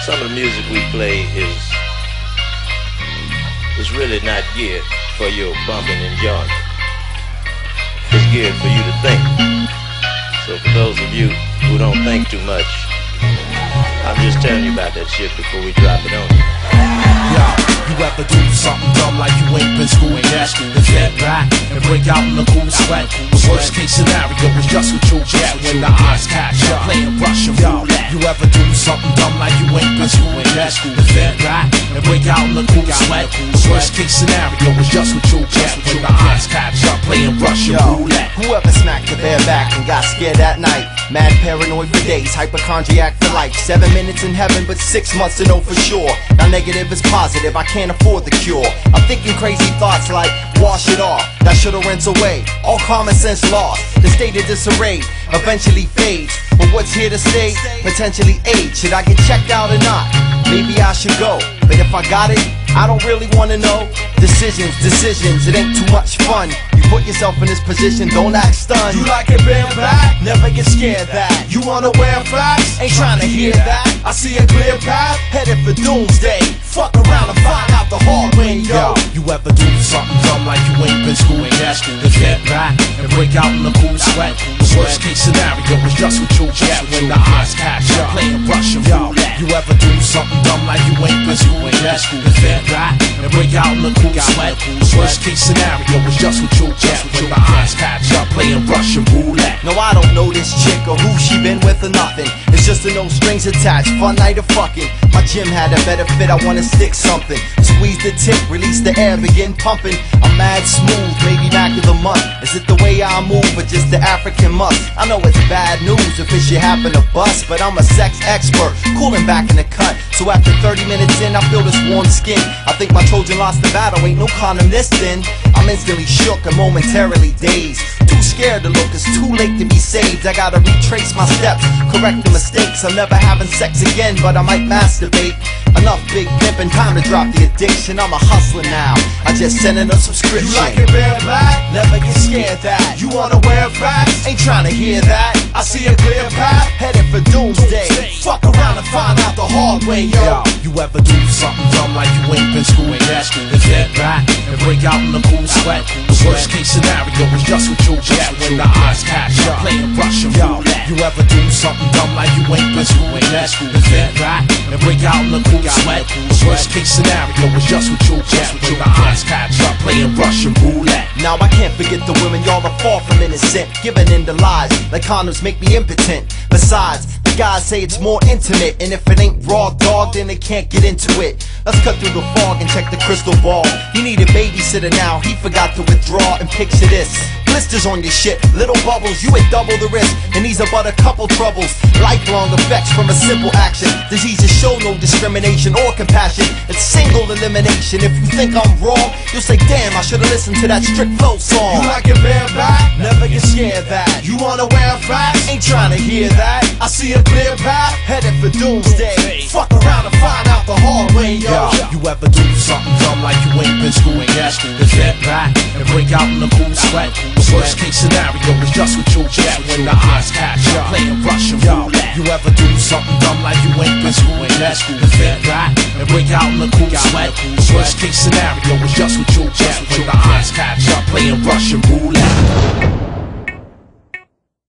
some of the music we play is really not geared for your bumping enjoyment. It's geared for you to think. So for those of you who don't think too much, I'm just telling you about that shit before we drop it on you. Yo, you ever do something dumb like you ain't been school yet? Then get back and break out in the cool sweat. The worst case scenario is just what you get when the odds catch up. Playing Russian roulette. You ever do something dumb like you ain't been school yet? Then get back and break out in the cool sweat. The worst case scenario is just what you get when the odds catch up. Playing Russian roulette. Whoever smacked the bare back and got scared that night, mad paranoid for days, hypochondriac for life. 7 minutes in heaven, but 6 months to know for sure. Now negative is positive, I can't afford the cure. I'm thinking crazy thoughts like, wash it off, that should've rinsed away. All common sense lost, the state of disarray eventually fades. But what's here to stay? Potentially age. Should I get checked out or not? Maybe I should go, but if I got it, I don't really wanna know. Decisions, it ain't too much fun. You put yourself in this position, don't act stunned. You like it bent back, never get scared that. You wanna wear facts, ain't trying to hear that. I see a clear path, Headed for doomsday. fuck around and find out the hard way, yo. You ever do something dumb like you ain't been school yet? Then get back and break out in the cool sweat. The worst case scenario is just what you get when the odds catch up. Playing Russian roulette. You ever do something dumb like you ain't been school yet? Then get back and break out in the cool sweat. The worst case scenario is just what you get when the odds catch up. Playing Russian roulette. No, I don't know this chick or who she been with or nothing. It's just a no strings attached, fun night of fucking. My gym had a better fit, I wanna stick something. Squeeze the tip, release the air, begin pumping. I'm mad smooth, maybe Mac of the month. Is it the way I move or just the African must? I know it's bad news if it should happen to bust, but I'm a sex expert, cooling back in the cut. So after 30 minutes in, I feel this warm skin. I think my Trojan lost the battle, ain't no condom this thin. I'm instantly shook and momentarily dazed. Too scared to look, it's too late to be saved. I gotta retrace my steps, correct the mistakes. I'm never having sex again, but I might masturbate. Enough big pimpin', time to drop the addiction. I'm a hustler now, I just sent in a subscription. You like it bare back, never get scared that. You wanna wear facts, Ain't trying to hear that. I see a clear path, Headed for doomsday. fuck around and find out the hard way, yo. You ever do something dumb like you ain't been school yet? Then get back and break out in the cool sweat. The worst case scenario is just what you get when the odds catch up. Playing Russian roulette. You ever do something dumb like you ain't been school yet? Then get back and break out in the cool sweat. The worst case scenario is just what you get when the odds catch up. Playing Russian roulette. Now I can't forget the women, y'all are far from innocent. Giving in to lies, like condoms make me impotent. Besides, the guys say it's more intimate, and if it ain't raw dog, then they can't get into it. Let's cut through the fog and check the crystal ball. He need a babysitter now, he forgot to withdraw. And picture this, blisters on your shit, little bubbles, you would double the risk. And these are but a couple troubles, lifelong effects from a simple action. Diseases show no discrimination or compassion, it's single elimination. If you think I'm wrong, you'll say damn, I should've listened to that strict flow song. You like it bare back, Never get scared that. you wanna wear facts, Ain't trying to hear that. I see a clear path, Headed for doomsday. fuck around and find out the hard way, yo. You ever do something dumb like you ain't been school yet? Then get back and break out in the cool sweat. The worst case scenario is just what you get when the odds catch up. Playing Russian roulette. You ever do something dumb like you ain't been school yet? Then get back and break out in the cool sweat. The worst case scenario is just what you get when the odds catch up. Playing Russian roulette.